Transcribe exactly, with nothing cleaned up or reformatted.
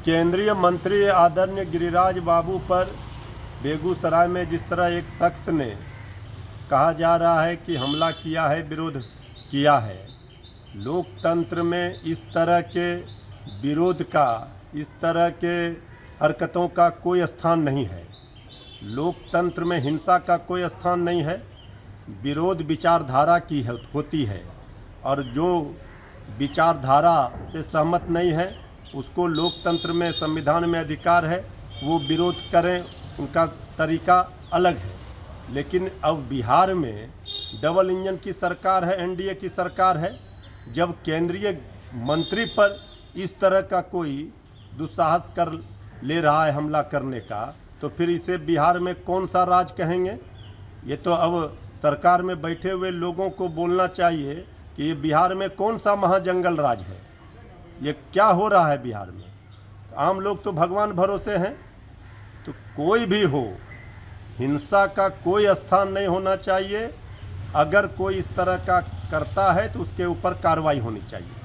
केंद्रीय मंत्री आदरणीय गिरिराज बाबू पर बेगूसराय में जिस तरह एक शख्स ने कहा जा रहा है कि हमला किया है, विरोध किया है, लोकतंत्र में इस तरह के विरोध का, इस तरह के हरकतों का कोई स्थान नहीं है। लोकतंत्र में हिंसा का कोई स्थान नहीं है। विरोध विचारधारा की होती है और जो विचारधारा से सहमत नहीं है उसको लोकतंत्र में, संविधान में अधिकार है, वो विरोध करें, उनका तरीका अलग है। लेकिन अब बिहार में डबल इंजन की सरकार है, एनडीए की सरकार है। जब केंद्रीय मंत्री पर इस तरह का कोई दुस्साहस कर ले रहा है हमला करने का, तो फिर इसे बिहार में कौन सा राज कहेंगे? ये तो अब सरकार में बैठे हुए लोगों को बोलना चाहिए कि ये बिहार में कौन सा महाजंगल राज है, ये क्या हो रहा है बिहार में। तो आम लोग तो भगवान भरोसे हैं। तो कोई भी हो, हिंसा का कोई स्थान नहीं होना चाहिए। अगर कोई इस तरह का करता है तो उसके ऊपर कार्रवाई होनी चाहिए।